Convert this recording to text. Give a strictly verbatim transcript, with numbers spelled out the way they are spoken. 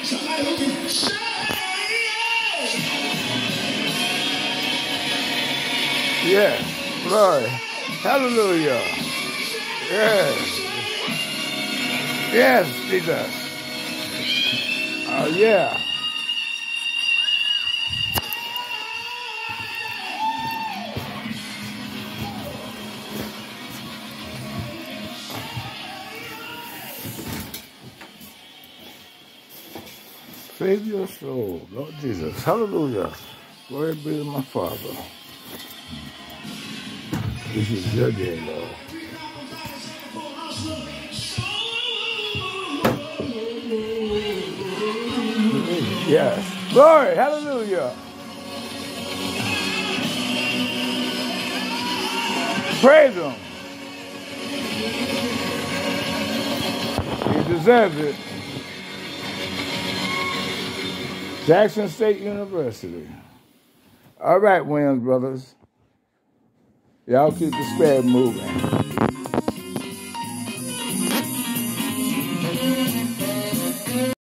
Somebody who can shout. Yes. Glory. Hallelujah. Yes. Yes, Jesus. Oh, yeah. Save your soul, Lord Jesus. Hallelujah. Glory be to my Father. This is your day, Lord. Yes. Glory. Hallelujah. Praise him. He deserves it. Jackson State University. All right, Williams brothers. Y'all keep the spread moving.